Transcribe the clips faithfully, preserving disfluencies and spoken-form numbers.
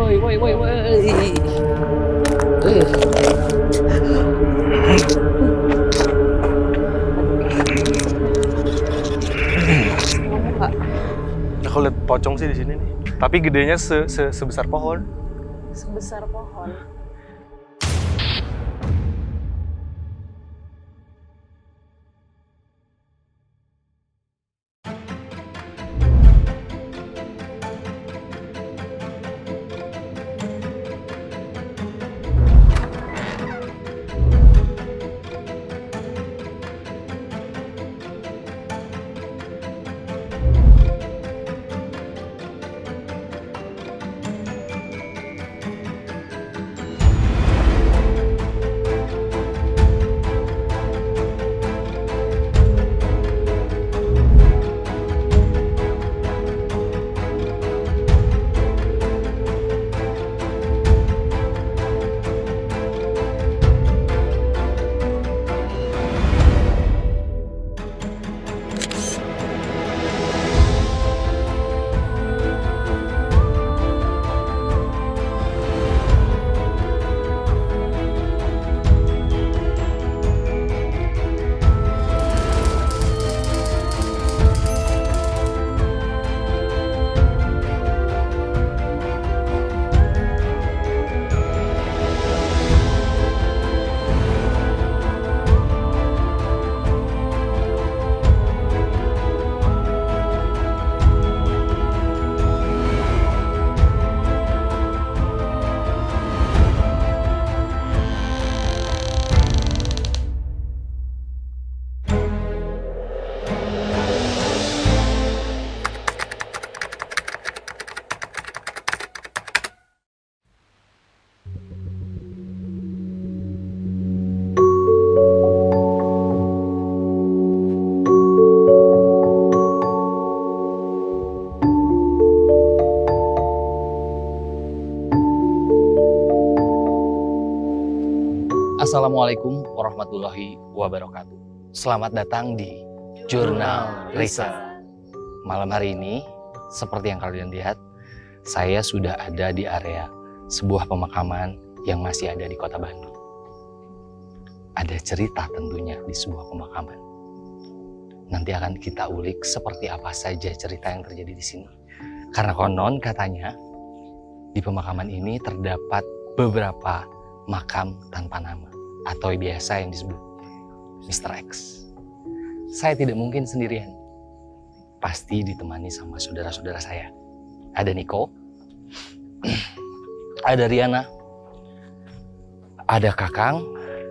woi woi woi woi. Aku lihat pocong sih di sini nih. Tapi gedenya se -se sebesar pohon. Sebesar pohon. Assalamualaikum warahmatullahi wabarakatuh. Selamat datang di Jurnal Risa. Malam hari ini, seperti yang kalian lihat, saya sudah ada di area sebuah pemakaman yang masih ada di Kota Bandung. Ada cerita tentunya di sebuah pemakaman. Nanti akan kita ulik seperti apa saja cerita yang terjadi di sini. Karena konon katanya, di pemakaman ini terdapat beberapa makam tanpa nama atau biasa yang disebut mister X. Saya tidak mungkin sendirian. Pasti ditemani sama saudara-saudara saya. Ada Niko, ada Riana, ada Kakang,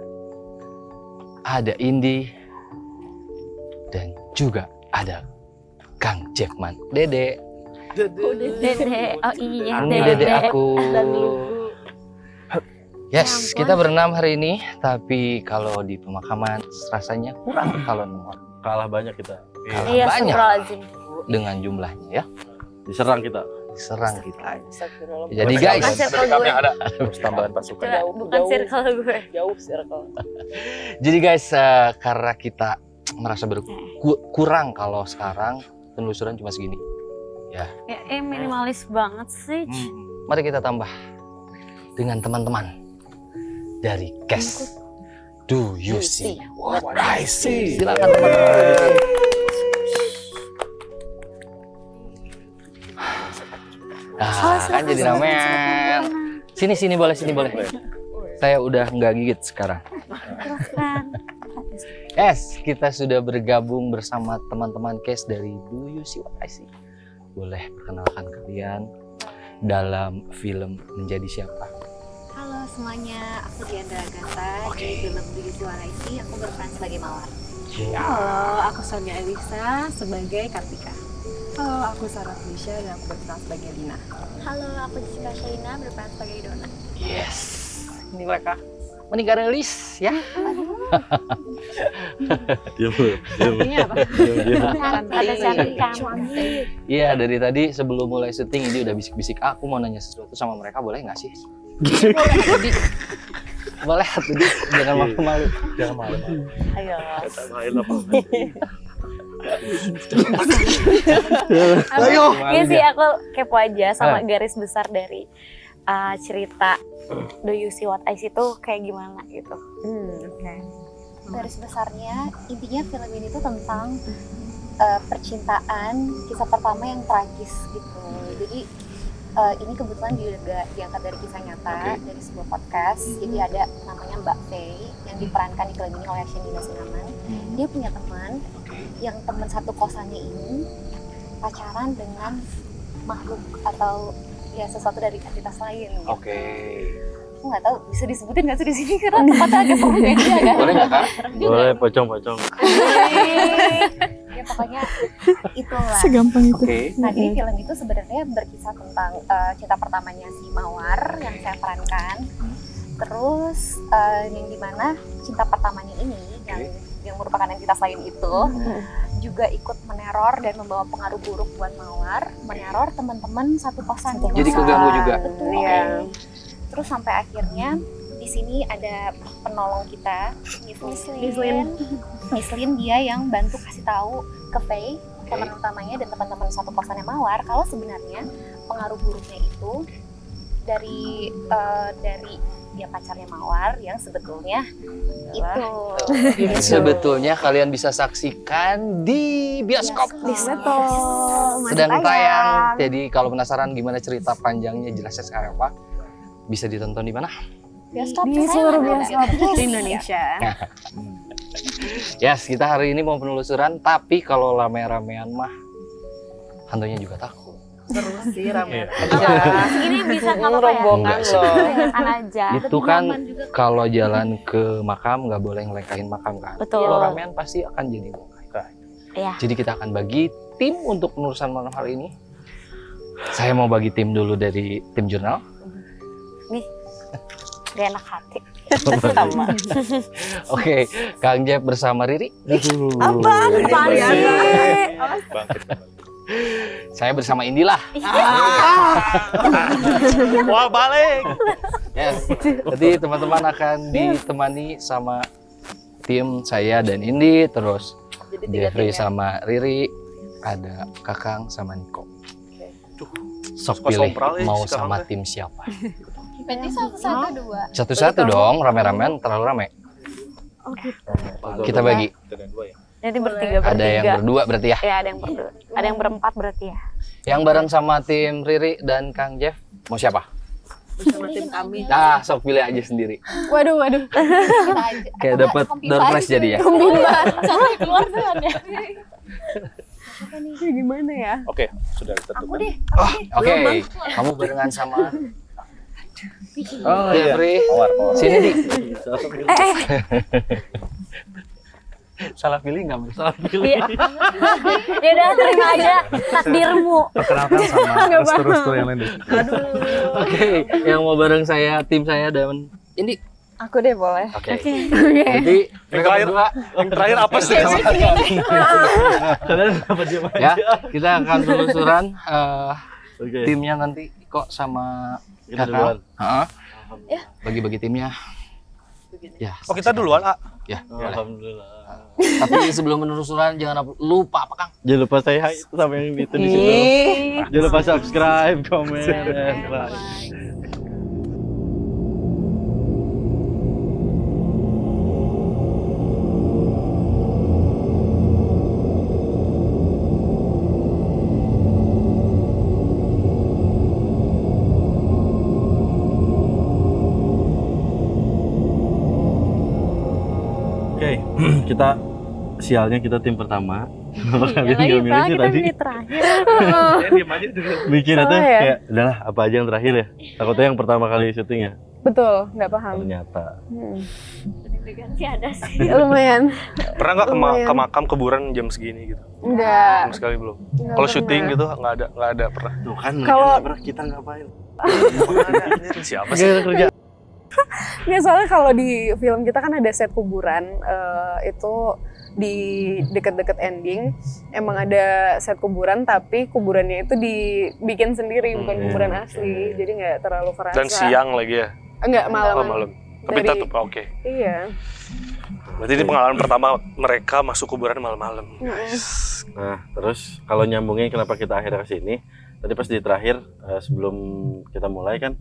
ada Indi, dan juga ada Kang Jeffman. Dede. Oh, Dede. Oh iya, Ini Dede aku. Yes, kita berenam hari ini, tapi kalau di pemakaman rasanya kurang kalau nomor. Kalah banyak kita. Kalah Iya, banyak surprising. dengan jumlahnya ya. Diserang kita. Diserang kita. Astagfirullah. Jadi Bukan guys, circle gue. ada harus tambahan pasukan. Coba, bukan circle gue. Jauh circle. jadi guys, uh, karena kita merasa berkurang kalau sekarang penelusuran cuma segini. Ya. Ya, eh, minimalis banget sih. Hmm. Mari kita tambah dengan teman-teman dari Kes. Do you see what I see? Silakan teman-teman. Nah, kan jadi ramen. Sini sini boleh sini boleh. Saya udah nggak gigit sekarang. Yes, kita sudah bergabung bersama teman-teman Kes dari Do You See What I See. Boleh perkenalkan kalian dalam film Menjadi Siapa? Halo semuanya, aku Diandra Agatha. Oke. Di film Do You See What I See, aku berperan sebagai Mawar. Halo, aku Sonia Elisa sebagai Kartika. Halo, aku Sarah Felicia dan aku berperan sebagai Lina. Halo, aku Jessica Shaina berperan sebagai Donna. Yes, ini mereka menikah rilis ya. Diam, diam. Ini apa? Ada cantik. Iya, dari tadi sebelum mulai syuting ini udah bisik-bisik, aku mau nanya sesuatu sama mereka, boleh nggak sih? Jadi, boleh jadi jangan malu-malu. Jangan malu. Ayo. Kata main apa? Ayo. Iya sih, aku kepo aja sama garis besar dari uh, cerita Do You See What I See itu kayak gimana gitu. Hmm, oke. Okay. Garis besarnya intinya film ini tuh tentang uh, percintaan kisah pertama yang tragis gitu. Jadi uh, ini kebetulan juga diangkat dari kisah nyata okay. dari sebuah podcast. Mm-hmm. Jadi ada namanya Mbak Faye yang diperankan di film ini oleh Shendina Sinaman. Mm-hmm. Dia punya teman okay. yang teman satu kosannya ini pacaran dengan makhluk atau ya sesuatu dari entitas lain. Gitu. Oke. Okay. Aku nggak tahu bisa disebutin nggak sih di sini karena tempatnya agak serem ya dia kan. Boleh nggak kak? Boleh, pocong-pocong. Ya pokoknya itulah. Segampang itu. Okay. Nah jadi film itu sebenarnya berkisah tentang uh, cinta pertamanya si Mawar yang saya perankan. Terus uh, yang dimana cinta pertamanya ini okay. yang yang merupakan entitas lain itu hmm. juga ikut meneror dan membawa pengaruh buruk buat Mawar, meneror teman-teman satu kosan. Jadi keganggu juga. Betul. Iya. Terus sampai akhirnya di sini ada penolong kita, Mislin. Mislin dia yang bantu kasih tahu ke Faye, okay. teman utamanya dan teman-teman satu kosannya Mawar, kalau sebenarnya pengaruh buruknya itu dari uh, dari ya pacarnya Mawar yang sebetulnya itu. Sebetulnya kalian bisa saksikan di bioskop. Betul. Sedang tayang. Jadi kalau penasaran gimana cerita panjangnya jelasnya sekarang apa? Bisa ditonton di mana? Bioskop di seluruh bioskop di Indonesia. Yes, kita hari ini mau penelusuran, tapi kalau rame-ramean mah hantunya juga takut. Seru sih rame. Ini bisa nggak apa-apa ya? Rombongan loh. Kan aja. Itu kan kalau jalan ke makam nggak boleh ngelengkahin makam kan. Betul. Kalau ramean pasti akan jadi bongkar. Iya. Jadi kita akan bagi tim untuk penelusuran malam hari ini. Saya mau bagi tim dulu dari tim jurnal. Nih, gak enak hati. Sama. Oke, Kang Jeff bersama Riri. Apa? Apaan sih? Saya bersama Indi lah. Wah balik. Yes. Jadi teman-teman akan ditemani sama tim saya dan Indi, terus Jeffrey sama Riri, ada Kakang sama Niko. Sok pilih mau sama tim siapa. Berarti satu-satu dua. Satu-satu dong, rame-ramean terlalu rame. Oh gitu. Kita bagi. Jadi bertiga bertiga. Ada yang berdua berarti ya? Ya ada yang berdua. Ada yang berempat berarti ya. Yang bareng sama tim Riri dan Kang Jeff, mau siapa? Bersama tim kami. Nah, sok pilih aja sendiri. Waduh, waduh. Kayak dapat door prize jadi ya. Sampai keluar duluan ya. Kayak gimana ya? Oke, sudah tentukan. Aku deh. Oh, oke. Okay. Kamu barengan sama Oh, Jeffrey. Mawar, mawar. Sini, Di. Eh, eh. Salah pilih nggak, Mas? Salah pilih. Ya udah terima aja takdirmu. Perkenalkan sama restu-restu yang lain. Oke, yang mau bareng saya, tim saya dan Indi. Aku deh boleh. Oke. Jadi Yang terakhir, yang terakhir apa sih? Kalian dapat jawab ya, kita akan telusuran uh, Oke. timnya nanti kok sama Kita duluan. Heeh. Bagi-bagi timnya. Ya. Oh kita duluan, A. Ya, boleh. Alhamdulillah. Tapi sebelum penelusuran jangan lupa apa, Kang? Jangan lupa say hi sama yang itu di situ. Jangan lupa subscribe, komen, dan like. Oke, kita sialnya kita tim pertama. Kenapa kalian nggak milih sih tadi? terakhir. Ya diam aja dulu. Mikirnya tuh Salah ya? kayak, udahlah apa aja yang terakhir ya. Takutnya yang pertama kali syuting ya. Betul, nggak paham. Ternyata. Hmm. Sih ada sih. Lumayan. Pernah nggak ke, ma- Lumayan. ke makam kuburan jam segini gitu? Enggak. Sama sekali belum. Nggak Kalau pernah. syuting gitu nggak ada, nggak ada pernah. Tuh kan, Kalau- mereka nggak pernah, kita ngapain? Siapa Gak sih? ada kerja. Ya soalnya kalau di film kita kan ada set kuburan, eh, itu di deket-deket ending emang ada set kuburan, tapi kuburannya itu dibikin sendiri, bukan Hmm, kuburan iya. asli, jadi nggak terlalu kerasa. Dan siang lagi ya? Enggak, malam. Oh, malam. Tapi Dari- tetap oke. Iya. Berarti ini pengalaman pertama mereka masuk kuburan malam-malam. Mm-mm. Nah, terus kalau nyambungin kenapa kita akhirnya ke sini, tadi pas di terakhir eh, sebelum kita mulai kan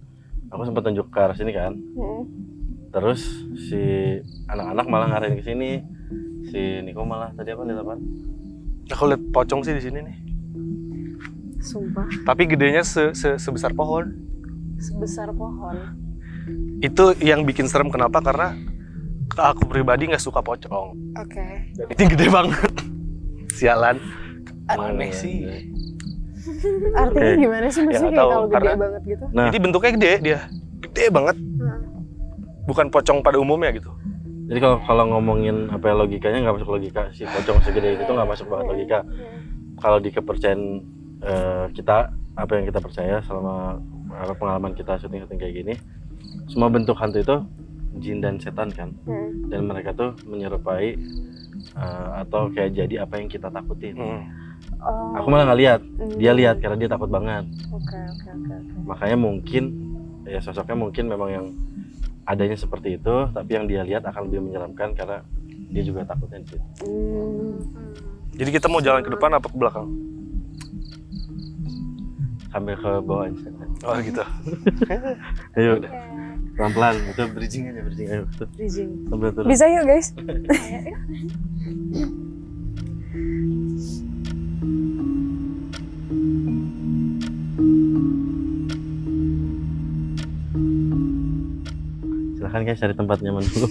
aku sempat tunjuk ke arah sini kan. Hmm. Terus si anak-anak malah ngarahin ke sini. Si Niko malah tadi apa lihat apa? Aku lihat pocong sih di sini nih. Sumpah, Tapi gedenya se se sebesar pohon. sebesar pohon. Itu yang bikin serem kenapa? Karena aku pribadi nggak suka pocong. Oke. Dan ini gede banget. Sialan. Iya, Aneh sih. Artinya Oke. gimana sih? Maksudnya nggak kayak tahu, kalau gede karena- banget gitu? Nah, Jadi bentuknya gede dia. Gede banget. Hmm. Bukan pocong pada umumnya gitu. jadi kalau kalau ngomongin apa ya, logikanya nggak masuk logika. Si pocong segede itu tuh nggak masuk banget logika. Kalau di kepercayaan eh, kita, apa yang kita percaya selama apa, pengalaman kita syuting-syuting kayak gini, semua bentuk hantu itu jin dan setan kan, Hmm. dan mereka tuh menyerupai eh, atau kayak jadi apa yang kita takutin. Hmm. Oh. Aku malah nggak lihat, Hmm. dia lihat karena dia takut banget. Oke, oke, oke, oke. Makanya mungkin ya sosoknya mungkin memang yang adanya seperti itu, tapi yang dia lihat akan lebih menyeramkan karena dia juga takutnya di situ. Hmm. Jadi kita mau jalan ke depan apa ke belakang? Sambil ke bawah aja. Oh gitu. Ayo udah. Pelan-pelan, itu bridging aja, bridging ayo. Tuh, Bridging. sambil turun. Bisa yuk guys. Silahkan guys cari tempat nyaman dulu.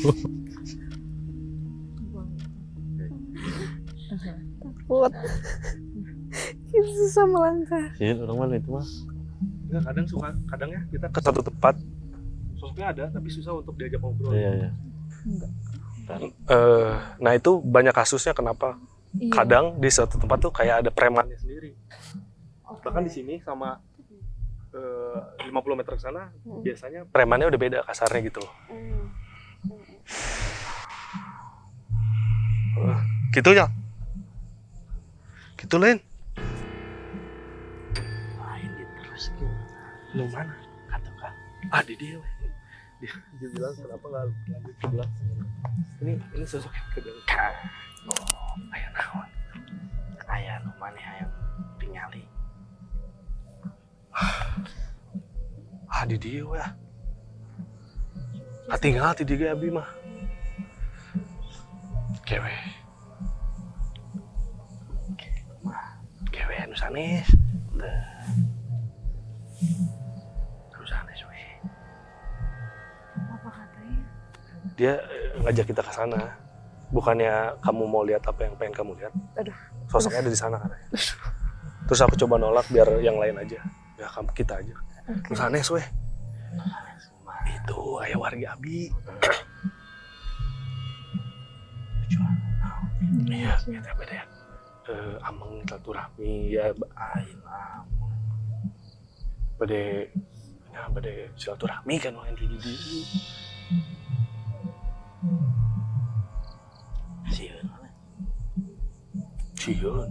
Takut. Kita susah melangkah. Sih, orang mana itu mah? Enggak, kadang suka kadangnya kita ke satu tempat sosoknya ada tapi susah untuk diajak ngobrol. Iya, iya. Eh, nah itu banyak kasusnya kenapa? Iya. Kadang di suatu tempat tuh kayak ada premannya sendiri. Bahkan di sini sama eh, lima puluh meter ke sana Hmm. biasanya premannya udah beda kasarnya gitu loh. Hmm. Eh, gitu ya. Gitu Len. Main terus gitu. Lu mana? Kata kan. Ah di dia. weh. Dia, dia bilang kenapa nggak lanjut ke belakang? Ini ini sosoknya ke belakang. Oh, aya naon? Aya nu maneh hayang tingali. Ah di dia weh. Ah tinggal di dia abi mah. Kewe. Kewe anu sanes. Anu sanes we. Apa katanya? Dia eh, ngajak kita ke sana. Bukannya kamu mau lihat apa yang pengen kamu lihat. Aduh. Sosoknya ada di sana katanya. Terus aku coba nolak biar yang lain aja. Ya kamu kita aja. Anu sanes we. Itu aya warga abi. Tujuan. Iya, kita beda ya. Eh, ameng silaturahmi ya Ain am. bade ya bade silaturahmi kan yang di di Sieun. Cion.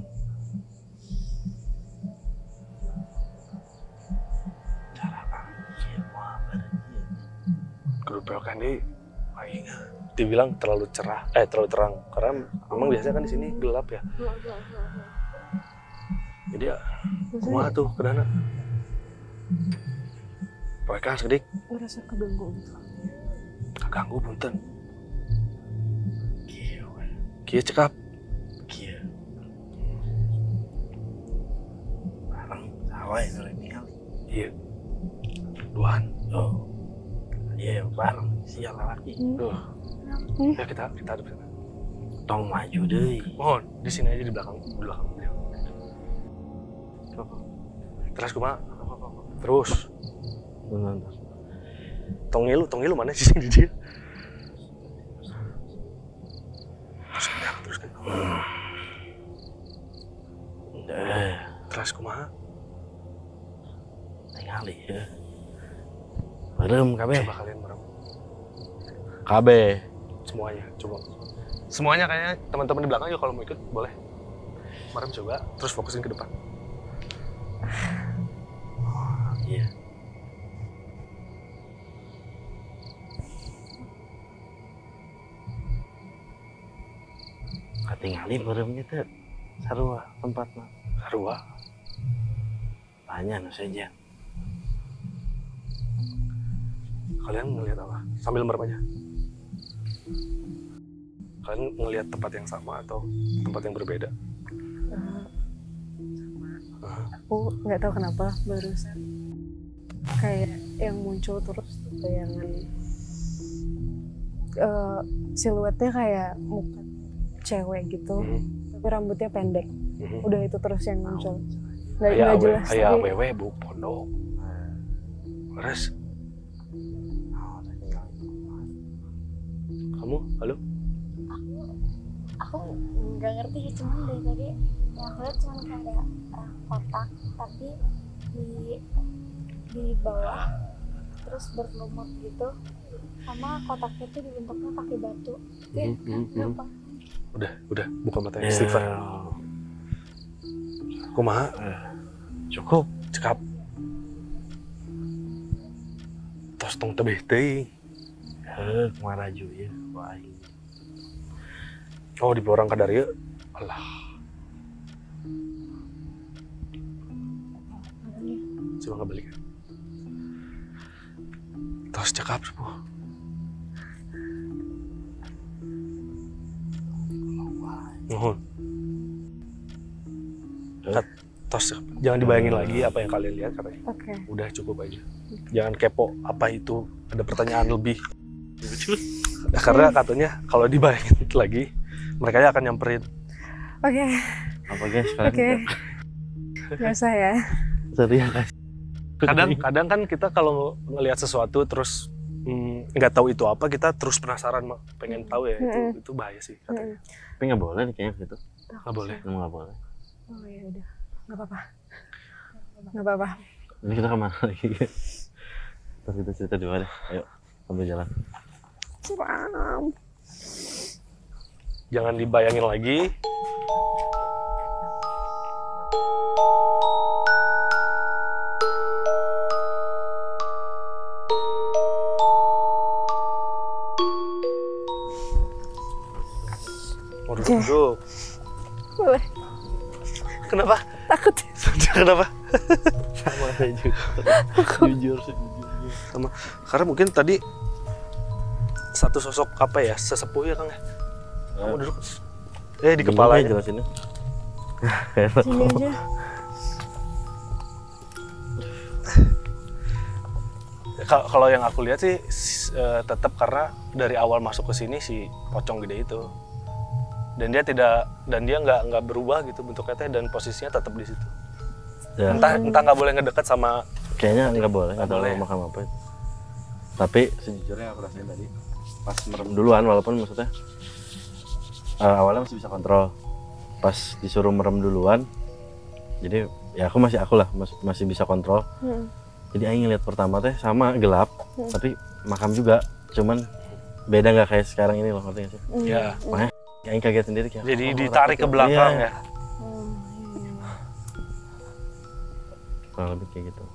Cara panggil mah bareng ieu. Grup kan di aing dibilang terlalu cerah eh terlalu terang karena memang biasanya kan di sini gelap ya. Jadi ya kumaha tuh kedana. Mereka sedik Ngerasa keganggu gitu. kaganggu punten. Kieu we. Kieu cekap. Kieu. Bareng sawae nu ningali. Iya. Duaan. Oh. Iya bareng sial laki. Duh. Ya kita kita hadap sana. Tong maju deui. Mohon di sini aja di belakang di belakang beliau. Terus kumaha? Terus. Nonton. Tong ngilu, tong ngilu mana sih di dia? Terus kita terus kan. Eh, Terus kumaha? ningali ya. Barem kabeh. Coba kalian merem. Kabeh. Semuanya, coba. Semuanya kayaknya teman-teman di belakang juga kalau mau ikut boleh. Merem coba, terus fokusin ke depan. Iya. Katingali baremnya teh sarua tempatna. Sarua. Tanya nu saja. Kalian ngelihat apa? Sambil merem aja. Kalian ngelihat tempat yang sama atau tempat yang berbeda? Aku nggak tahu kenapa barusan kayak yang muncul terus bayangan uh, siluetnya kayak muka cewek gitu, Hmm. tapi rambutnya pendek. Hmm. Udah itu terus yang muncul. Nggak Kayak nggak awe, jelas. kayak tapi- awewe bu pondok. Terus kamu, halo? Aku nggak ngerti, cuman dari tadi yang aku lihat cuman kayak ada uh, kotak tapi di di bawah terus berlumut gitu, sama kotaknya tuh dibentuknya pakai batu. Ya, Hmm, hmm, hmm. gampang. Udah, udah, buka matanya. Ya, Istighfar. Kumaha? cukup. Cekap. Tos tong tebih teuing. Heh, kumaraju ya. Wah. Oh, di orang kadar ya. Alah. Coba ngebalik. Tos cekap sepuh. Nuhun. Kat, tos cekap. Jangan dibayangin lagi apa yang kalian lihat katanya. Oke. Udah cukup aja. Jangan kepo apa itu. Ada pertanyaan lebih. Karena katanya kalau dibayangin lagi, mereka akan nyamperin. Oke. Apa guys kalian? Oke. Nggak usah ya. Serius guys. Kadang-kadang kan kita kalau ngelihat sesuatu terus mm, nggak tahu itu apa, kita terus penasaran, Mak. Pengen tahu ya. Itu, Mm-mm. itu bahaya sih katanya. Tapi nggak boleh nih kayaknya gitu. Nggak boleh. Emang nggak boleh. Oh ya udah. Nggak apa-apa. Nggak apa-apa. Ini kita kemana lagi? Terus kita cerita di mana? Ayo, sambil jalan. Seram. Jangan dibayangin lagi. Mau Oke. duduk. Boleh. Kenapa? Takut. Kenapa? Sama saya juga. Jujur sih, jujur. Sama. Karena mungkin tadi satu sosok apa ya, sesepuh ya Kang ya. Kamu duduk. Eh di kepala ya aja. jelasinnya. Sini aja. Ka- Kalau yang aku lihat sih s- eh, tetap karena dari awal masuk ke sini si pocong gede itu, dan dia tidak dan dia nggak nggak berubah gitu bentuknya teh, dan posisinya tetap di situ. Ya, Entah entah nggak boleh ngedekat sama. kayaknya nggak boleh, nggak Nggak tahu boleh. makam apa itu. Tapi sejujurnya aku rasain tadi pas merem duluan, walaupun maksudnya eh, awalnya masih bisa kontrol. Pas disuruh merem duluan, jadi ya aku masih aku lah masih, masih bisa kontrol. Hmm. Jadi aing ngeliat pertama teh sama gelap, Hmm. tapi makam juga, cuman beda nggak kayak sekarang ini loh, ngerti nggak sih? Hmm. Ya. Makanya aing kaget sendiri kayak. Jadi oh, ditarik ke takut. belakang Iya, ya. Hmm, iya. kurang lebih kayak gitu.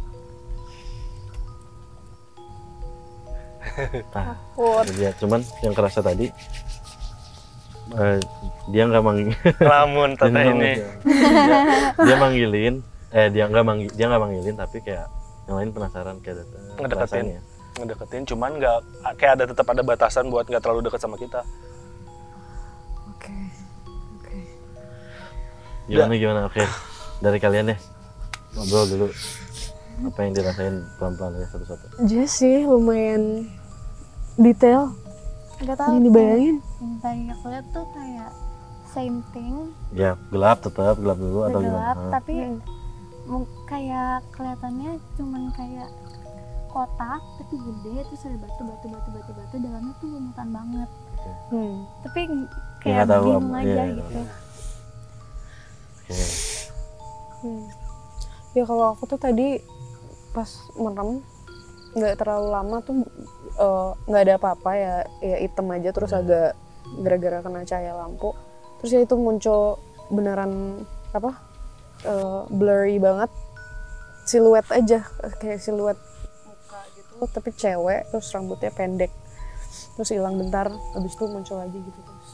Nah, Takut. jadi ya, cuman yang kerasa tadi eh, dia nggak manggil. Lamun tete ini. dia, dia manggilin, eh dia nggak manggil, dia nggak manggilin, tapi kayak yang lain penasaran kayak datang. Ngedeketin. Ngedeketin, cuman nggak kayak ada tetap ada batasan buat nggak terlalu dekat sama kita. Oke. Oke. Gimana gimana? Oke, dari kalian deh ngobrol dulu. Apa yang dirasain pelan-pelan ya satu-satu. Aja sih lumayan detail Nggak tahu. yang dibayangin. Yang tadi aku lihat tuh kayak same thing, Ya gelap tetap gelap dulu atau gelap, gimana? tapi mung- kayak kelihatannya cuman kayak kotak tapi gede, terus ada batu batu batu batu batu dalamnya tuh lumutan banget, Hmm. tapi Ya, kayak nggak tahu bingung apa- aja iya, gitu. Oke. Hmm. Ya kalau aku tuh tadi pas merem nggak terlalu lama tuh eh, nggak ada apa-apa ya, ya hitam aja terus agak gara-gara kena cahaya lampu, terus ya itu muncul beneran apa eh, blurry banget, siluet aja kayak siluet muka gitu tapi cewek, terus rambutnya pendek, terus hilang bentar, habis itu muncul lagi gitu terus.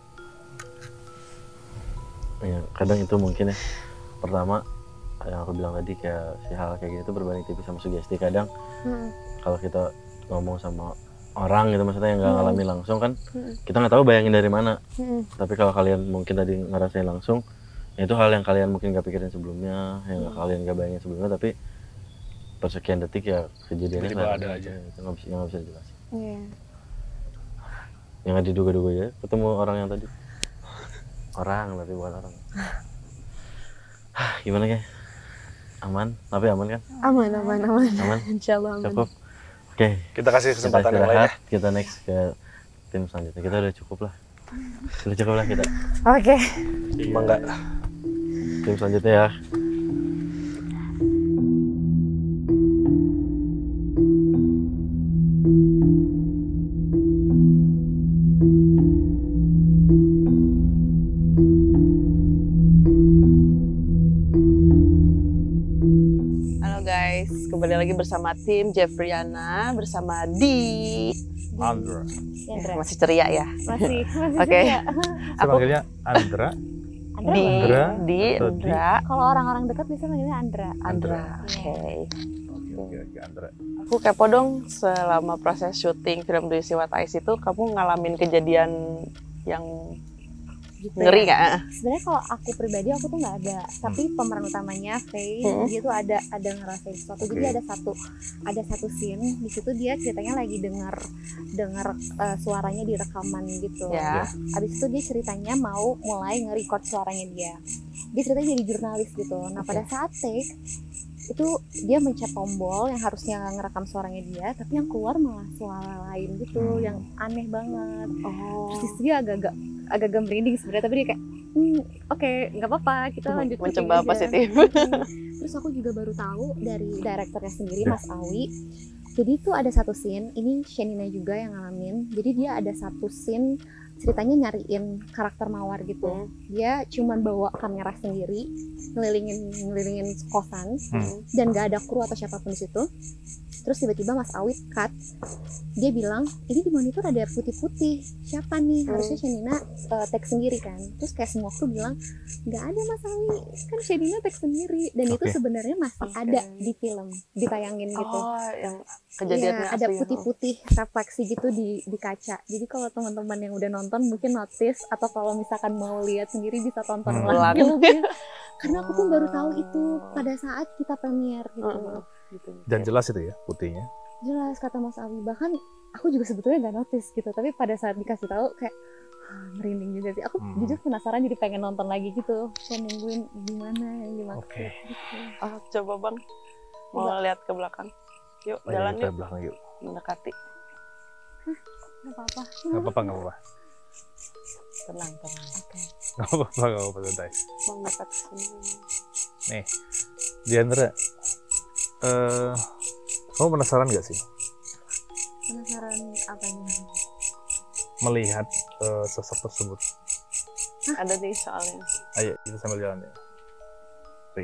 Ya, kadang itu mungkin ya, pertama yang aku bilang tadi kayak si hal kayak gitu berbanding tipis sama sugesti. Kadang Hmm. kalau kita ngomong sama orang gitu, maksudnya yang nggak Hmm. ngalamin langsung kan, Hmm. kita nggak tahu bayangin dari mana. Hmm. Tapi kalau kalian mungkin tadi ngerasain langsung, ya itu hal yang kalian mungkin nggak pikirin sebelumnya, yang nggak kalian nggak bayangin sebelumnya, tapi persekian detik ya kejadiannya Tiba-tiba nggak ada aja. itu nggak bisa nggak bisa dijelasin. Iya. Yang nggak diduga-duga ya, ketemu orang yang tadi orang tapi bukan orang. Hah, gimana ya? Aman, tapi aman kan? Aman, aman, aman. Aman, Insya Allah aman. cukup. Oke, Kita kasih kita kesempatan yang lain ya. istirahat, kita next ke tim selanjutnya. Kita udah cukup lah, udah cukup lah kita. Oke. Emang enggak. Tim selanjutnya ya. Halo guys, kembali lagi bersama tim Jeffriana bersama Di. Andra. Andra. Masih ceria ya. Masih, masih Oke. juga. Saya Aku panggilnya Andra. Andra Di, boleh. Andra Di, atau Di? Indra, Kalau orang-orang dekat bisa manggilnya Andra. Andra. Iya. Oke. Oke, oke, oke, Andra. Aku kepo dong, selama proses syuting film Do You See What I See itu kamu ngalamin kejadian yang Gitu ngeri ya. nggak? Sebenarnya kalau aku pribadi aku tuh nggak ada, tapi pemeran utamanya Faye Hmm. dia tuh ada ada ngerasain sesuatu. Jadi Oke. ada satu ada satu scene di situ dia ceritanya lagi dengar dengar eh, suaranya di rekaman gitu. Ya. Abis itu dia ceritanya mau mulai nge-record suaranya dia. Dia ceritanya jadi jurnalis gitu. Nah pada saat take itu dia mencet tombol yang harusnya ngerekam suaranya dia, tapi yang keluar malah suara lain gitu, Hmm. yang aneh banget. Oh. Terus dia agak-agak agak-agak merinding sebenarnya, tapi dia kayak hmm, oke nggak apa-apa kita lanjut syuting Mencoba aja." positif. Hmm. Terus aku juga baru tahu dari direkturnya sendiri Mas Awi. Jadi itu ada satu scene, ini Shenina juga yang ngalamin. Jadi dia ada satu scene ceritanya nyariin karakter Mawar gitu. Hmm. Dia cuman bawa kamera sendiri, ngelilingin ngelilingin kosan Hmm. dan gak ada kru atau siapapun di situ. Terus tiba-tiba Mas Awit cut, dia bilang ini di monitor ada putih-putih, siapa nih? Harusnya Shenina uh, tag sendiri kan. Terus kayak semua kru bilang nggak ada Mas Awi, kan Shenina tag sendiri. Dan itu Oke. sebenarnya masih Oke. ada di film, ditayangin gitu. Oh, yang kejadiannya Iya, ada asli. putih-putih refleksi gitu di di kaca. Jadi kalau teman-teman yang udah nonton mungkin notice, atau kalau misalkan mau lihat sendiri bisa tonton Hmm. ulang Ulang. filmnya. Karena aku pun baru tahu itu pada saat kita premier gitu. Heeh. Gitu. Dan jelas itu ya putihnya. Jelas kata Mas Awi, bahkan aku juga sebetulnya nggak notice gitu, tapi pada saat dikasih tahu kayak ah, merinding juga sih. Aku Hmm. jujur penasaran, jadi pengen nonton lagi gitu. Saya nungguin gimana yang dimaksud. Oke. Gitu. Oh, coba bang, mau lihat ke belakang. Yuk, Oh, jalan ya, kita yuk, belakang yuk. mendekati. Nggak apa-apa. Nggak apa-apa, nggak apa-apa. Tenang, tenang. Oke. Nggak apa-apa, nggak apa-apa, santai. Bang, dekat sini. Nih, Diandra, eh, kamu penasaran nggak sih Penasaran apanya? melihat eh, sosok tersebut? Ada nih soalnya. Ayo, kita sambil jalan ya. Ri.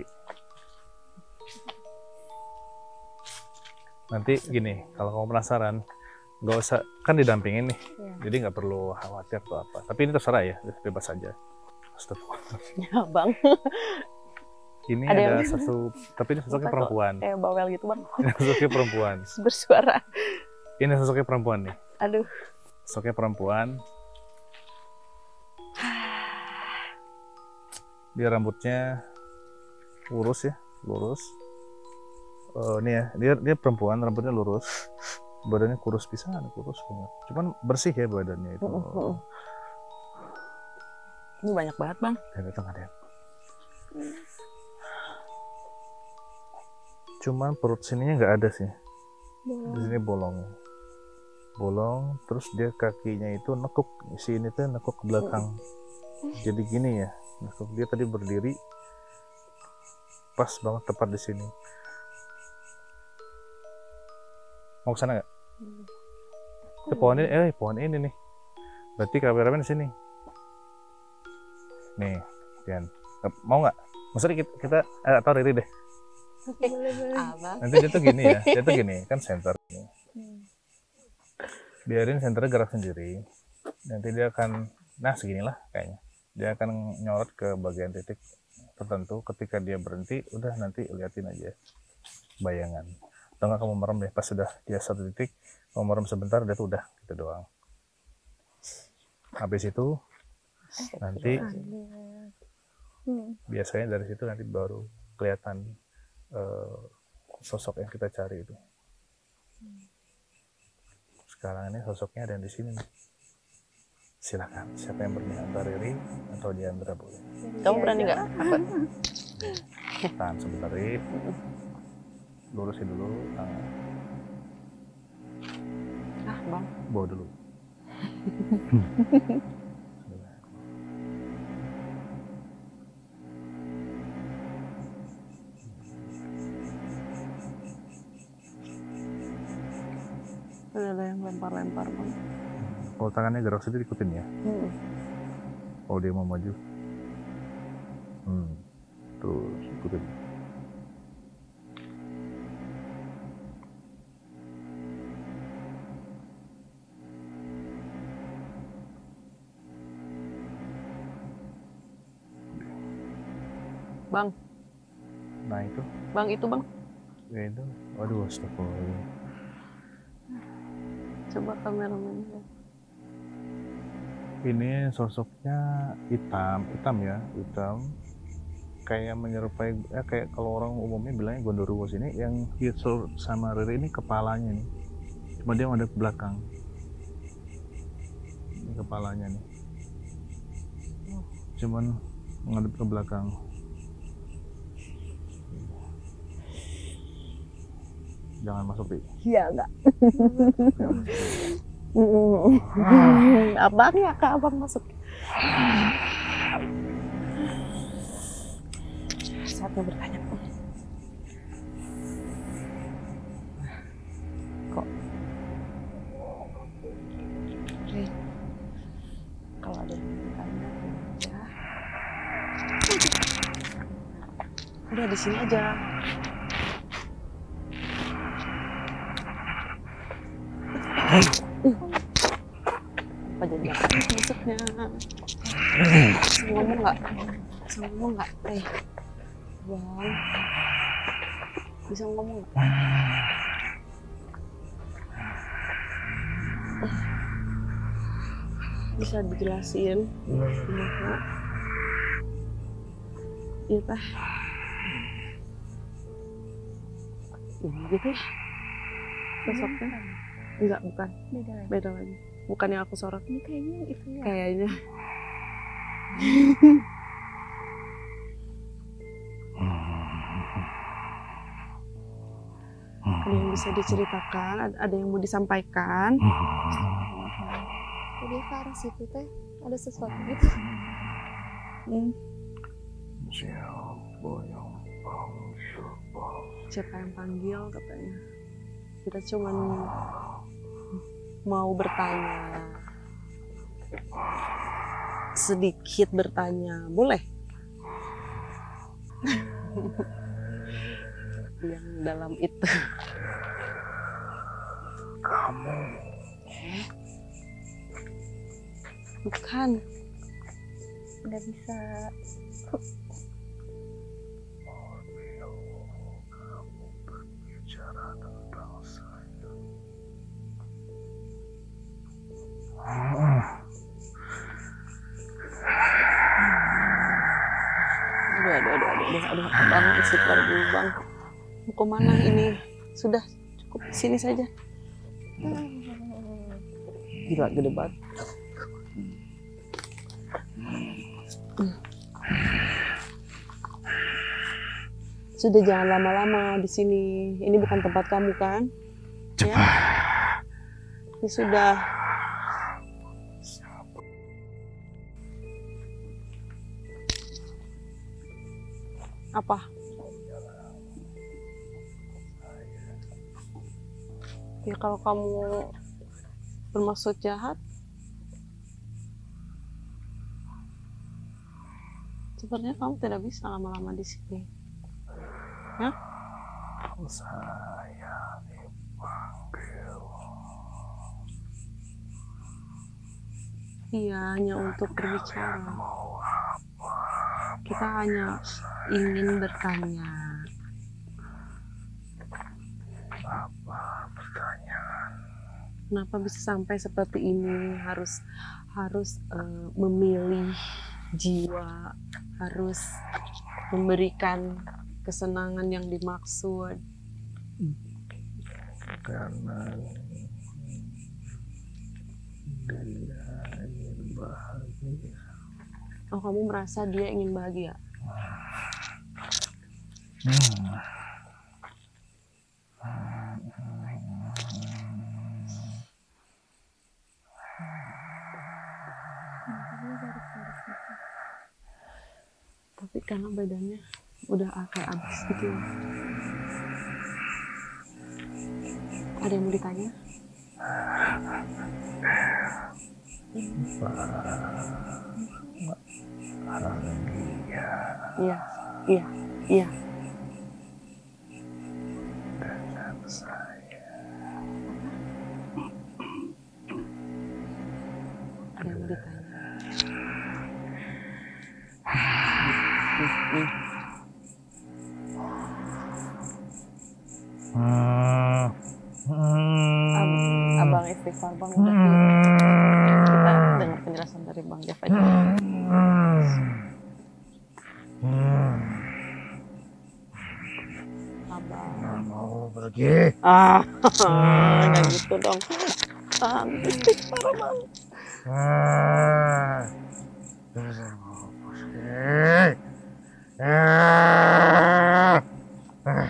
Nanti gini, kalau kamu penasaran, nggak usah, kan didampingin nih, Iya. jadi nggak perlu khawatir atau apa. Tapi ini terserah ya, bebas aja. Astagfirullah. Ya bang, Ini Ada ada, yang- satu, tapi ini sosoknya Apa kok? perempuan. kayak bawel gitu bang. Ini sosoknya perempuan. Bersuara. Ini sosoknya perempuan nih. Aduh. Sosoknya perempuan. Dia rambutnya lurus ya, lurus. Eh, ini ya, dia dia perempuan, rambutnya lurus. Badannya kurus pisan, kurus banget. Cuman bersih ya badannya itu. Mm, mm, mm. Ini banyak banget bang. Dan itu nggak ada. Cuman perut sininya nggak ada sih. Di sini bolong. Bolong, terus dia kakinya itu nekuk. Si ini tuh nekuk ke belakang. Jadi gini ya, nekuk. Dia tadi berdiri pas banget tepat di sini. Mau ke sana nggak? Itu pohon ini, eh pohon ini nih. Berarti kameramen di sini. Nih, Dian. Mau nggak? Maksudnya kita, kita eh, atau Riri deh. Abang. Nanti dia tuh gini ya, dia tuh gini, kan center. Biarin senternya gerak sendiri. Nanti dia akan, nah seginilah kayaknya. Dia akan nyorot ke bagian titik tertentu. Ketika dia berhenti, udah nanti liatin aja bayangan. Atau nggak kamu merem deh, pas sudah dia satu titik, kamu merem sebentar, dia tuh udah gitu doang. Habis itu nanti Hmm. biasanya dari situ nanti baru kelihatan uh, sosok yang kita cari itu. Sekarang ini sosoknya ada di sini nih. Silakan, siapa yang berminat, Mbak Riri atau Diandra boleh. Kamu berani nggak? Apa? Tahan sebentar, Ri. Lurusin dulu tangan. Ah, Bang. Bawa dulu. Ada yang lempar-lempar, Bang. Kalau tangannya gerak sedikit ikutin ya. Hmm. Kalau dia mau maju. Hmm. Terus ikutin. Bang, Nah itu, Bang itu Bang. ya itu. Waduh, astagfirullah. Coba kameramen. Ini sosoknya hitam, hitam ya, hitam. Kayak menyerupai, ya kayak kalau orang umumnya bilangnya Gondoruo sini, yang Hitsu sama Riri ini kepalanya nih. Cuma dia ada ke belakang. Ini kepalanya nih. Cuman ngadep ke belakang. Jangan masuk, Ri. Iya enggak. Jangan masuk, Ri. Abang ya Kak, Abang masuk. Saatnya bertanya. Kok? Rin, kalau ada yang bertanya, ya. Udah di sini aja. Apa jadi apa maksudnya? Bisa ngomong nggak? Bisa ngomong nggak? Eh, Bang, bisa ngomong nggak? Eh, bisa dijelasin? Gimana? Iya teh. Ini gitu ya? Sosoknya? Enggak, bukan. Beda lagi. Beda lagi. Bukan yang aku sorot. Ini kayaknya itu ya. Kayaknya. Ada yang bisa diceritakan, ada- ada yang mau disampaikan. Jadi ke arah situ teh ada sesuatu gitu. Hmm. Siapa yang panggil? Siapa yang panggil katanya. Kita cuman mau bertanya. Sedikit bertanya, boleh? Yang dalam itu. Kamu. Eh? Bukan. Nggak bisa. Kamu berbicara tentang saya. Aduh, aduh, aduh, aduh, aduh, aduh, Bang, istighfar dulu, Bang. Mau kemana ini? Sudah, cukup sini saja. Gila, gede banget. Sudah, jangan lama-lama di sini. Ini bukan tempat kamu kan? Ya? Ini sudah. Apa? Ya kalau kamu bermaksud jahat, sebenarnya kamu tidak bisa lama-lama di sini. Ya? Saya dipanggil. Iya, hanya untuk berbicara. Mau apa? Kita hanya ingin bertanya. Kenapa bisa sampai seperti ini? Harus harus uh, memilih jiwa, harus memberikan kesenangan yang dimaksud. Karena dia ingin bahagia. Oh, kamu merasa dia ingin bahagia? Hmm. Tapi karena badannya udah kayak habis gitu. Ada yang mau ditanya? Bahagia. Iya, iya, iya. Dengan saya. Ada yang mau ditanya? Hmm. Hmm. Abang istighfar bang, udah kita dengar penjelasan dari Bang Jeff aja. Abang Nggak mau pergi. ah nggak gitu dong. Ah, istighfar bang. Ah. Nggak mau pergi. Ah. Ah.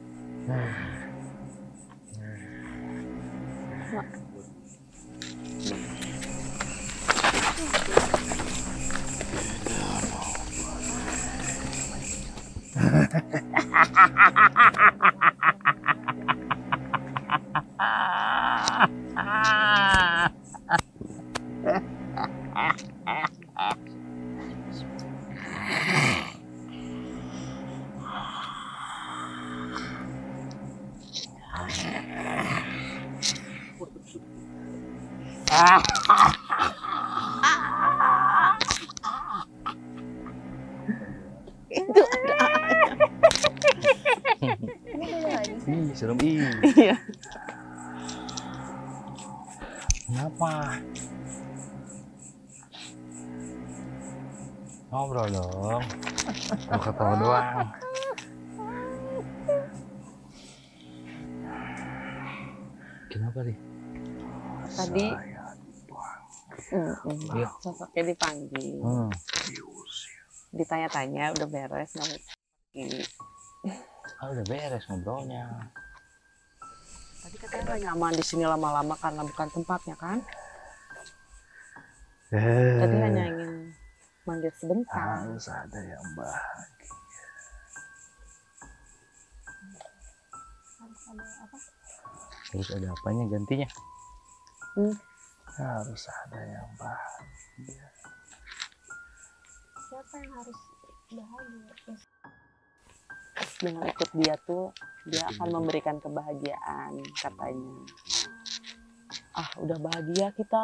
Itu Ih, serem ih. iya. Kenapa? Ngobrol dong. Mau ketawa doang. Kenapa nih? Tadi Saya mm, Iya. sosoknya dipanggil, Hmm. ditanya-tanya udah beres nggak mau pergi. Ah, udah beres ngobrolnya. Tadi katanya nggak nyaman di sini lama-lama karena bukan tempatnya kan? Tadi hanya ingin manggil sebentar. harus ada yang bahagia. Terus ada apanya gantinya? Hmm. Harus ada yang bahagia. Siapa yang harus bahagia? Dengan ikut dia tuh dia akan memberikan kebahagiaan katanya. Ah, udah bahagia kita.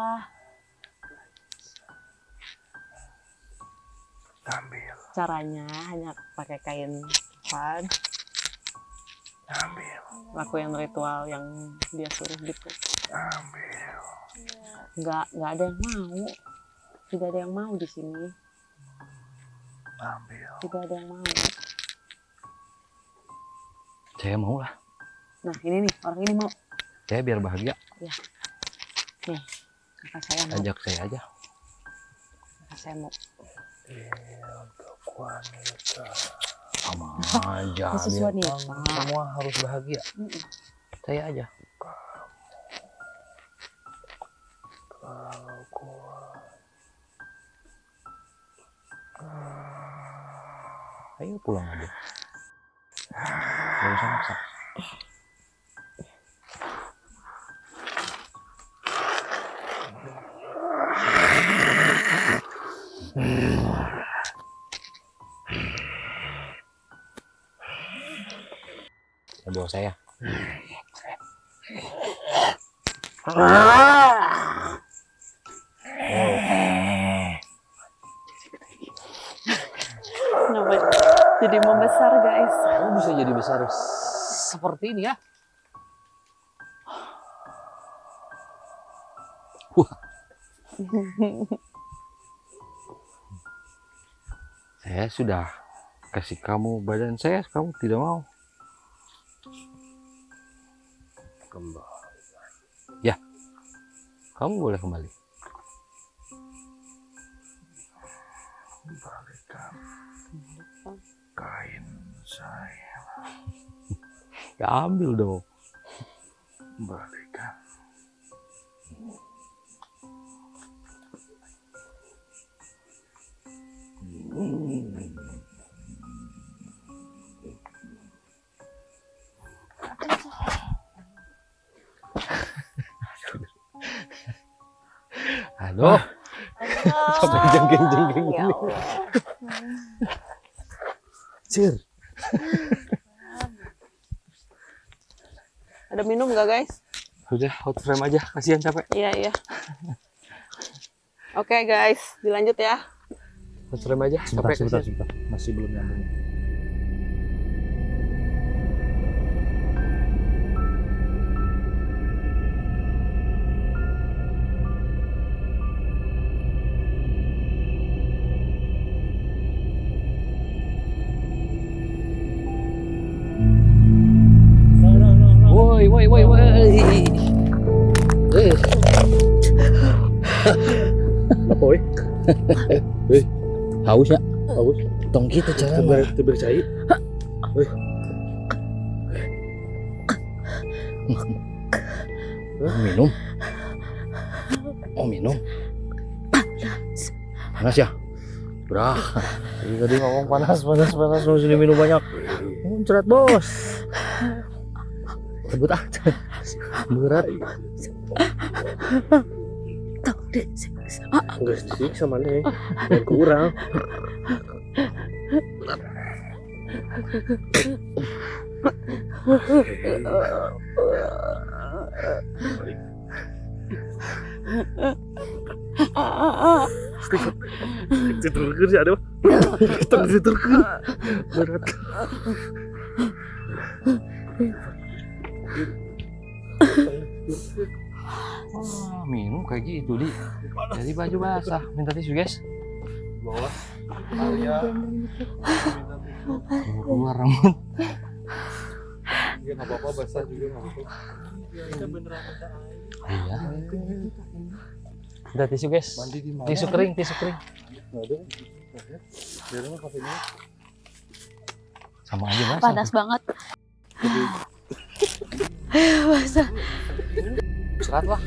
Ambil, Caranya hanya pakai kain pad, ambil, lakuin ritual yang dia suruh gitu. ambil. Nggak nggak ada yang mau, tidak ada yang mau di sini, Ambil. tidak ada yang mau. Saya mau lah. Nah ini nih orang ini mau. Saya biar bahagia. Nih kakak saya mau. Ajak saya aja. Kakak saya mau. Iya, untuk wanita. Sama aja. Khusus biar wanita. kamu semua harus bahagia. Mm-mm. Saya aja. Kalau kuat. Ayo pulang aja. Gak usah maksa. Ya, bawa saya. Kenapa jadi membesar guys? Kamu bisa jadi besar seperti ini ya? Saya sudah kasih kamu badan saya, kamu tidak mau. Kembali. Ya, kamu boleh kembali. Kembalikan kain saya. Ya ambil dong. Kembalikan. Aduh, sampai jengking-jengking Ya gini. Allah. Cir. Ada minum nggak guys? Udah hot frame aja, kasihan capek. Iya iya. Oke guys, dilanjut ya. Hot frame aja, Sebentar, capek. sebentar, kasihan. sebentar. Masih belum nyambung. Woi, woi, woi, woi. Eh. Woi, Eh, haus ya? Haus. Tong kita cara mah. tiba cai. Minum. Oh, minum. Panas ya? Berah. Tadi tadi ngomong panas, panas, panas. Mau sini minum banyak. Muncrat bos. Sebut ah. Berat. Enggak sedikit sama nih. Dan kurang. Tidur sih ada. Tidur berat. Wah, minum kayak gitu di. Jadi baju basah. Minta tisu guys. Bawah. Alia. Keluar rambut. Dia nggak apa-apa basah juga nggak apa-apa. Iya. Minta tisu guys. Mandi di mana? Tisu kering, tisu kering. Nggak ada. Di rumah kafenya. Sama aja basah. Panas banget. Basah. Serat lah.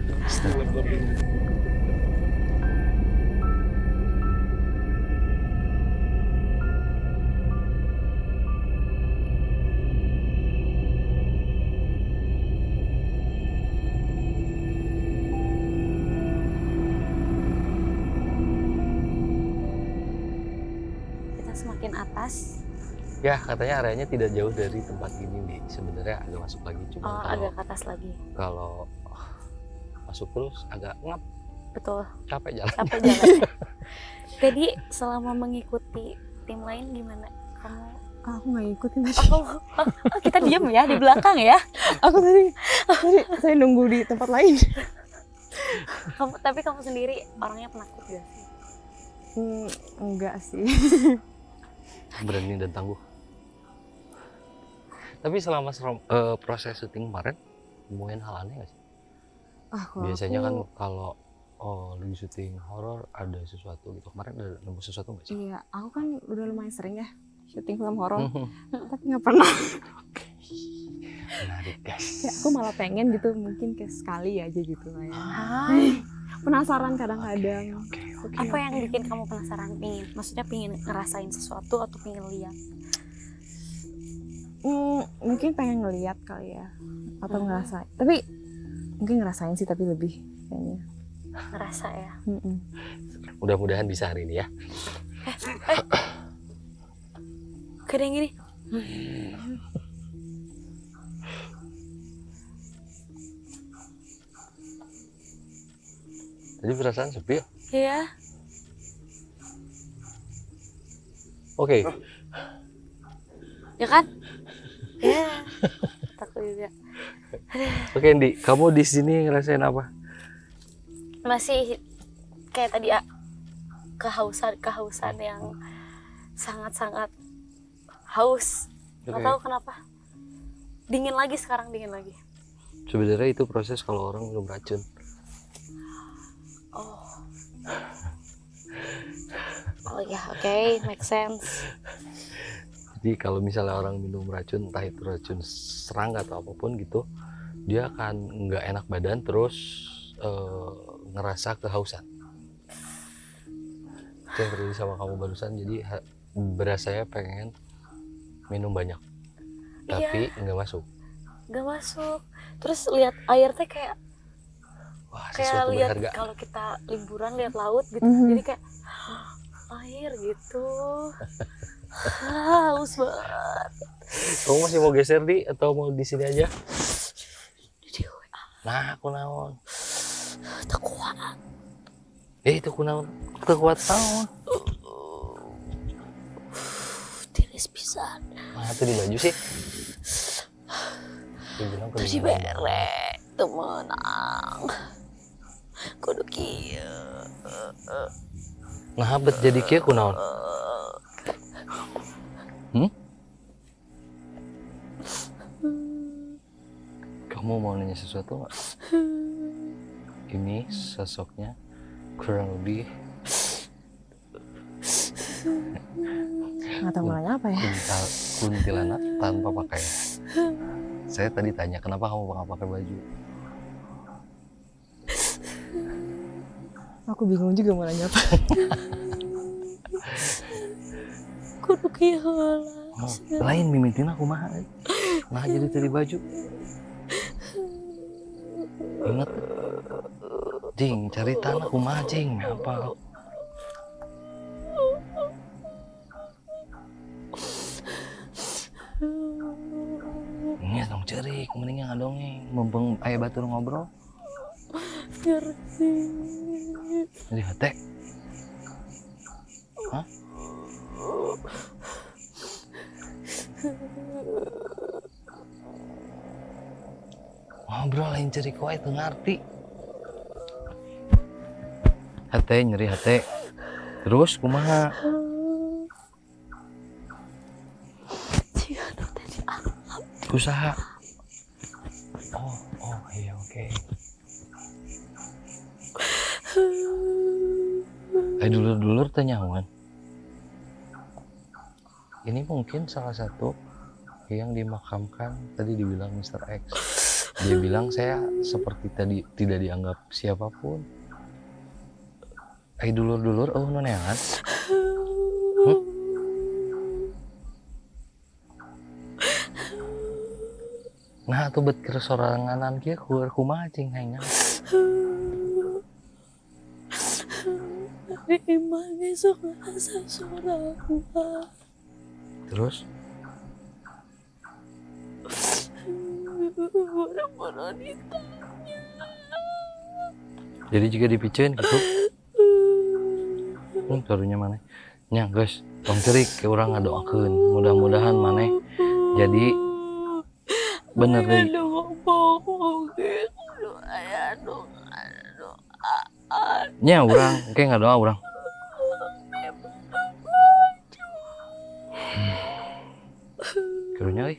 Kita semakin atas. Ya, katanya areanya tidak jauh dari tempat ini, Di. Sebenarnya agak masuk lagi, cuma Oh, kalau agak ke atas lagi. kalau masuk terus agak ngap, Betul. capek jalan. Capek jalan. Jadi selama mengikuti tim lain gimana? Kamu Ah, aku nggak ngikutin tadi. oh, oh, oh, kita diam ya di belakang ya. Aku tadi, tadi saya nunggu di tempat lain. Kamu tapi kamu sendiri orangnya penakut gak sih? Hmm, enggak sih. Berani dan tangguh. Tapi selama serom- eh, proses syuting kemarin, nemuin hal aneh gak sih? Ah, kalau Biasanya aku- kan kalau oh lagi syuting horor ada sesuatu gitu. Kemarin ada nemu sesuatu nggak sih? Iya, aku kan udah lumayan sering ya syuting film horor, Mhm. tapi nggak pernah. Menarik guys. Ya, aku malah pengen gitu, mungkin kayak sekali aja gitu lah ya. Ah, Penasaran kadang-kadang. Oke, oke. apa yang bikin kamu penasaran? Pingin, maksudnya pingin ngerasain sesuatu atau pingin lihat? Hmm, mungkin pengen ngeliat kali ya, atau ngerasain. Tapi mungkin ngerasain sih, tapi lebih kayaknya. Ngerasa ya. Mm-mm. Mudah-mudahan bisa hari ini ya. Gak ada yang gini. Jadi perasaan sepi ya? Iya. Oke. Ya kan? Iya. Takut juga. Oke, Andi, kamu di sini ngerasain apa? masih kayak tadi ah, kehausan kehausan yang sangat-sangat haus. Nggak Oke. tahu kenapa. Dingin lagi sekarang, dingin lagi. Sebenarnya itu proses kalau orang minum racun. Oh. Oh ya, oke, okay, make sense. Jadi kalau misalnya orang minum racun, entah itu racun serangga atau apapun gitu, dia akan nggak enak badan, terus eh, ngerasa kehausan. Itu yang terjadi sama kamu barusan. Jadi ha- berasanya pengen minum banyak, tapi nggak masuk. Nggak masuk. Terus lihat air teh kayak Wah, kayak sesuatu lihat berharga. kalau kita liburan lihat laut gitu. Mhm. Jadi kayak air gitu. Haus banget. Kamu masih mau geser di atau mau di sini aja? Jadi W A Nah, aku naon. tak kuat. Eh, itu aku naon. Kekuat naon. Tiris pisan. Nah, itu di baju sih. Dia bilang Tadi kedinginan. berek temenang. Kudu kieu. Nah, bet jadi kieu kunaon? Hmm? Kamu mau nanya sesuatu nggak? Ini sosoknya kurang lebih Nggak tahu mau nanya apa ya. kuntal, kuntilanak tanpa pakaian. Saya tadi tanya kenapa kamu nggak pakai baju? Aku bingung juga mau nanya apa. Kudu kieu heula. Oh, lain mimitin aku mah. Nah, jadi tadi baju. Ingat, Jing, cari tanah kumaha Jing, apa? Ini dong cerik, mendingan ngadongeng, mumpung aya batur ngobrol. Ngerti. Jadi hate. Hah? Ngobrol lain cerik wae teu ngarti. Hate nyeri hate. Terus kumaha? Jika nu tadi Usaha. Oh, oh iya oke. Eh dulur-dulur tanya Wan. Ini mungkin salah satu yang dimakamkan tadi dibilang mister X. Dia bilang saya seperti tadi tidak dianggap siapapun. Eh dulur-dulur, oh noneangan. Hmm? Nah tuh bet kesoranganan kia keluar kumaha cing hayang. Hari imah besok asa suara gua. Terus Boro-boro ditanya. jadi juga dipicuin gitu. Hmm, karunya mana? Nya guys, tong cerik ke urang ngadoakeun. Mudah-mudahan maneh jadi bener deui. Aduh ngomong kudu aya doa doa. Nya urang, engke ngadoa urang. Karunya euy.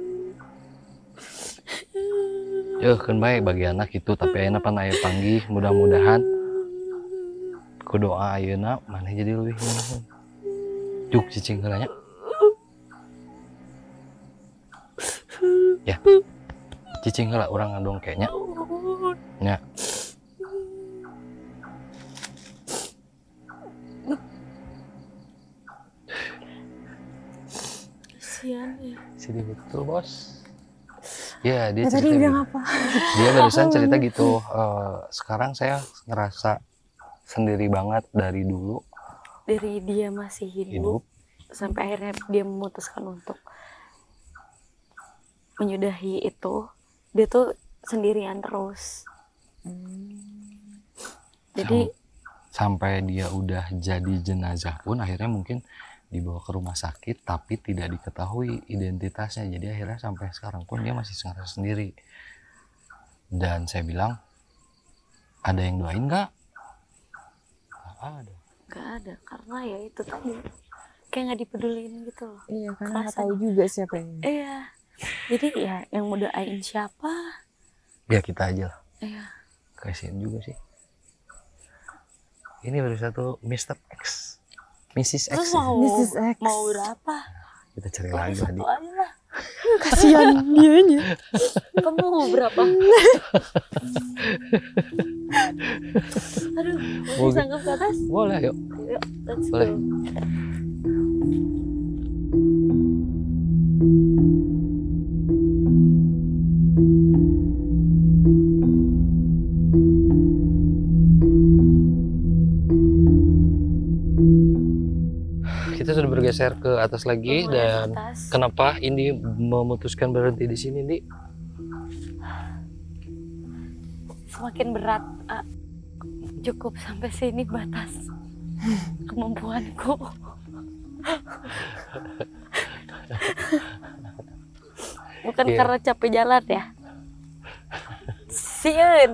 Yeuh, kan bae bagi anak itu tapi ayeuna pan aya panggih, mudah-mudahan ku doa ayeuna maneh jadi leuwih nuhun. Juk cicing heula nya. Ya. Cicing heula urang ngadongke nya. Nya. Kasihan ya. Sedih betul, Bos. Ya, dia Ya, tadi cerita bilang gitu. apa? Dia barusan cerita gitu. "Eh, sekarang saya ngerasa sendiri banget dari dulu Dari dia masih hidup, hidup. sampai akhirnya dia memutuskan untuk menyudahi itu, dia tuh sendirian terus. Jadi Sampai dia udah jadi jenazah pun akhirnya mungkin dibawa ke rumah sakit tapi tidak diketahui identitasnya. Jadi akhirnya sampai sekarang pun dia masih ngerasa sendiri. Dan saya bilang Ada yang doain nggak? Nggak ada. Nggak ada, karena ya itu tadi kayak nggak dipeduliin gitu loh. Iya, karena nggak Kerasa. tahu juga siapa yang. Iya, jadi ya yang mau doain siapa? Ya kita aja lah. Iya. Kasian juga sih. Ini baru satu mister X, missis X. Terus mau missis X. mau berapa? Kita cari Mau lagi satu tadi. aja lah. Kasihan dianya. Kamu mau berapa? Aduh, mau Mau disangkap ke atas? Boleh, yuk. Yuk, let's go. Boleh. Kita sudah bergeser ke atas lagi Lumayan dan atas. kenapa Indi memutuskan berhenti di sini, Indi? Semakin berat. Ah, cukup sampai sini batas kemampuanku. Bukan Iya. karena capek jalan ya. Siun.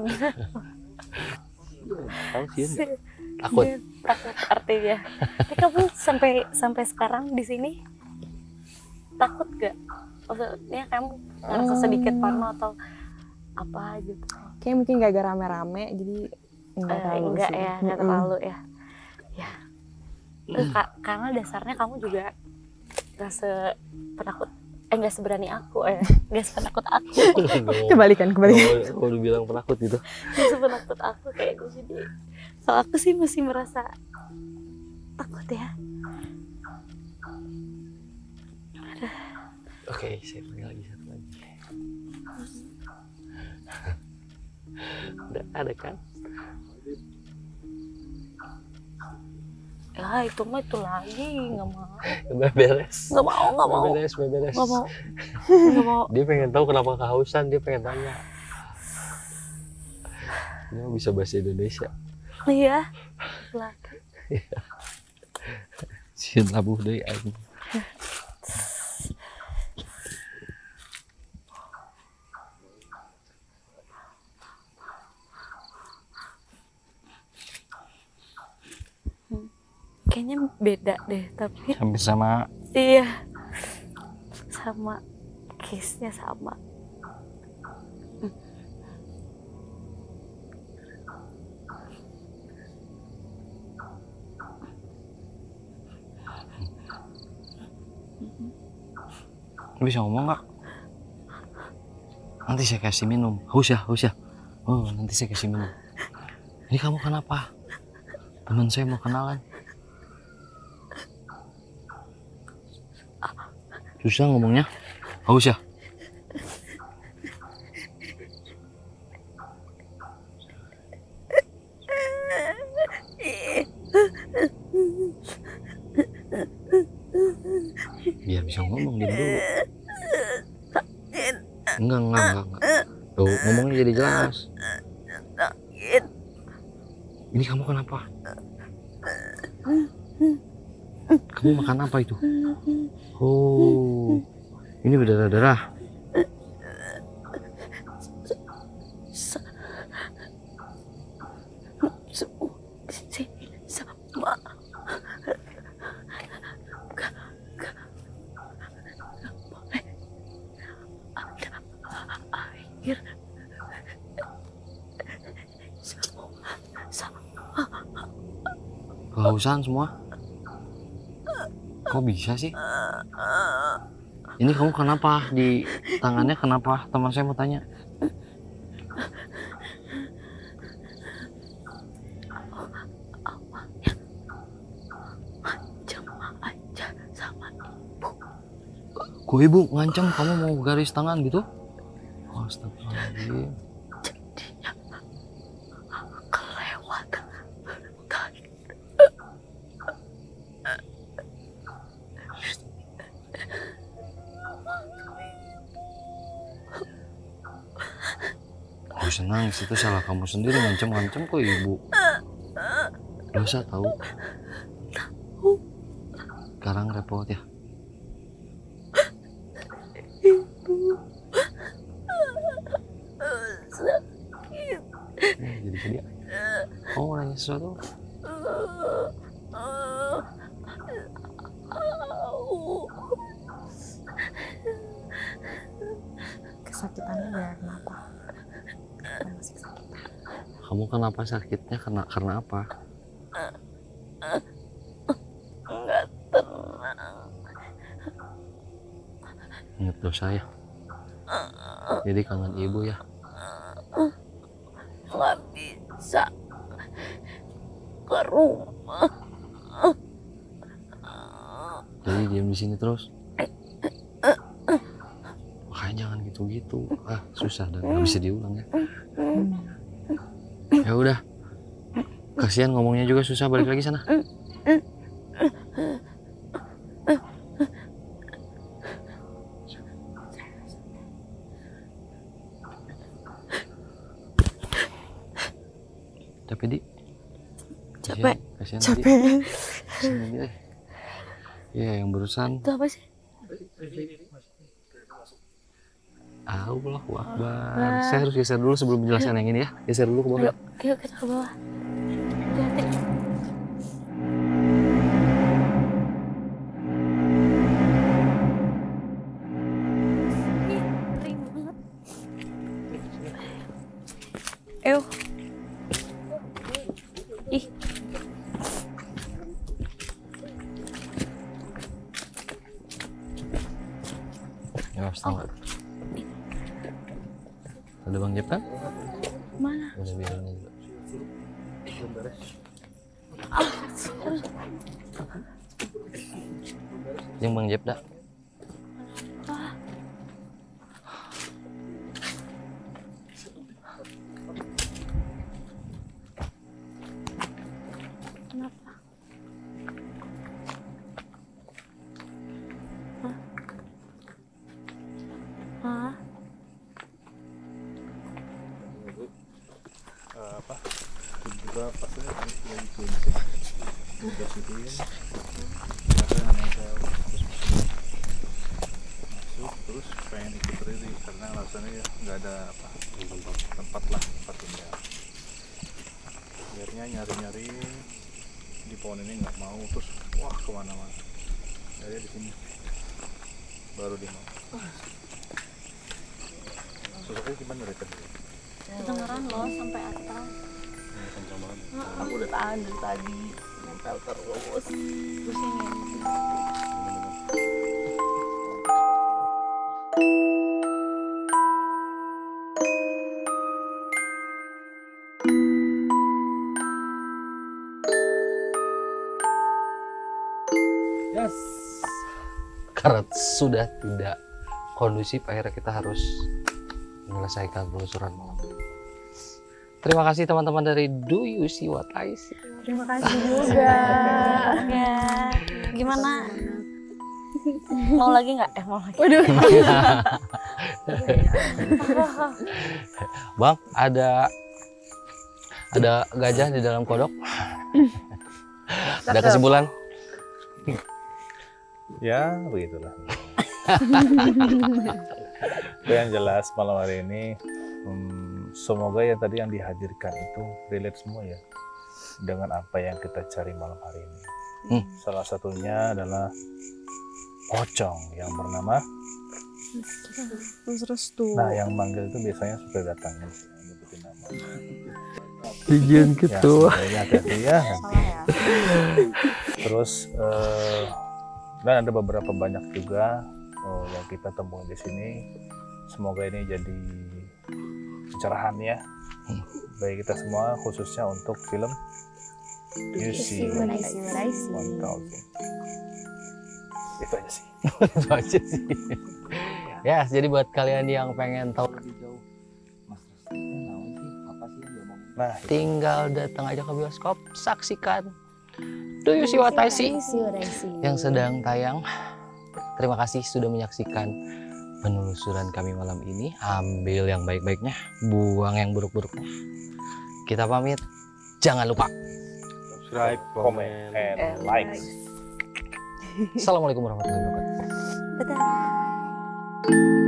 Tahu sih, Siun. takut. Takut artinya. Tapi kamu sampai sampai sekarang di sini takut gak? Maksudnya kamu ngerasa sedikit parno atau apa gitu? Kayak mungkin gak agak rame-rame, jadi enggak Eh, terlalu enggak sih. ya, enggak Mm-mm. terlalu ya. Ya. Eh, ka- karena dasarnya kamu juga gak se penakut eh gak seberani aku eh gak sepenakut aku. Kebalikan, kebalikan. Kalau udah bilang penakut gitu. Gak sepenakut aku kayak gue jadi. Kalau aku sih masih merasa takut ya. Oke, saya panggil lagi satu lagi. Udah ada kan? Ya itu mah itu lagi nggak mau. Udah beres. Nggak mau, nggak mau. Udah beres, udah beres. Nggak mau. Nggak mau. Dia pengen tahu kenapa kehausan, dia pengen tanya. Dia bisa bahasa Indonesia. Iya. Lagi. Sieun labuh deui aing. Kayaknya beda deh, tapi Hampir sama. iya sama case-nya sama. Lu bisa ngomong nggak? Nanti saya kasih minum. Haus ya, haus ya. Oh, nanti saya kasih minum. Ini kamu kenapa? Teman saya mau kenalan. Susah ngomongnya. Haus ya? Biar bisa ngomong dia dulu. Enggak, enggak, enggak, enggak. Tuh, ngomongnya jadi jelas. Ini kamu kenapa? Kamu makan apa itu? Oh, ini berdarah-darah. Sama. Air Kehausan semua. Kok bisa sih? Ini kamu kenapa di tangannya kenapa? Teman saya mau tanya. aja sama ibu. Kok ibu ngancam kamu mau garis tangan gitu? Astagfirullahaladzim. Jadinya kelewat kali. Oh senang, itu salah kamu sendiri ngancam-ngancam kok ibu. Dosa tahu. Sekarang repot ya. Sakit. Nih, jadi sedih. nanya sesuatu? Kesakitannya ya kenapa? Masih kesakitan. Kamu kenapa sakitnya? Karena karena apa? Nggak tenang. Ingat dosa ya. Jadi kangen ibu ya. Nggak bisa ke rumah. Jadi diam di sini terus. Makanya jangan gitu-gitu. Ah, susah dan nggak bisa diulang ya. Ya udah. Kasihan ngomongnya juga susah, balik lagi sana. Capek di? Capek. Kasihan Capek. Di. Ya yang barusan. Itu apa sih? Allahu Akbar. Saya harus geser dulu sebelum menjelaskan yang ini ya. Geser dulu ke bawah. Yuk, yuk kita ke bawah. Hati-hati. Ih, ngeri banget. Ew. Ih. Ya, setengah. Ada Bang Jep kan? Mana? Udah biarin aja. Yang Bang Jep dah. Kenapa? Hah? Hah? Uh, apa juga pasnya lagi cleansing udah situin ada yang nempel terus masuk terus pengen ikut Riri karena alasannya ya nggak ada apa tempat, tempat lah tempat tinggal akhirnya nyari-nyari di pohon ini nggak mau terus wah kemana-mana jadi di sini baru dia mau sosoknya gimana Rita? Kedengeran loh sampai atas. Aku udah tahan dari tadi, nempel terus. Terus ini. Yes. Karena sudah tidak kondusif, akhirnya kita harus menyelesaikan penelusuran malam ini. Terima kasih teman-teman dari Do You See What I See. Terima kasih juga. Ya, gimana? Mau lagi nggak? Eh mau lagi. Waduh. Bang, ada ada gajah di dalam kodok. Ada kesimpulan? Ya begitulah. Tapi yang jelas malam hari ini hmm, semoga yang tadi yang dihadirkan itu relate semua ya dengan apa yang kita cari malam hari ini. Hmm. Salah satunya adalah pocong yang bernama. Nah, yang manggil itu biasanya sudah datang nih, yang nyebutin nama. Izin gitu. Ya, hati-hati ya. Terus uh, dan ada beberapa banyak juga uh, yang kita temuin di sini. Semoga ini jadi pencerahan ya bagi kita semua, khususnya untuk film You See What I See. Itu aja sih. Itu aja sih. Ya, jadi buat kalian yang pengen tahu lebih jauh, Mas Resti tahu sih apa sih yang dia ngomong? Nah, tinggal datang aja ke bioskop, saksikan Do You See What I See yang sedang tayang. Terima kasih sudah menyaksikan penelusuran kami malam ini. Ambil yang baik-baiknya, buang yang buruk-buruknya. Kita pamit. Jangan lupa subscribe, comment, and like. Assalamualaikum warahmatullahi wabarakatuh. Dadah.